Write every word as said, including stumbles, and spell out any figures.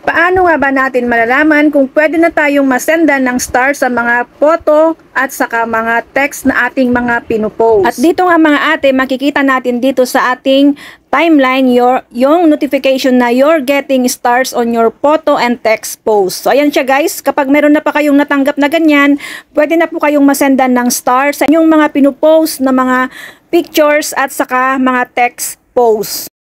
Paano nga ba natin malalaman kung pwede na tayong masendan ng star sa mga photo at saka mga text na ating mga pinupost? At dito nga mga ate, makikita natin dito sa ating timeline your, yung notification na you're getting stars on your photo and text post. So ayan siya guys, kapag meron na pa kayong natanggap na ganyan, pwede na po kayong masendan ng stars sa inyong mga pinupost na mga pictures at saka mga text post.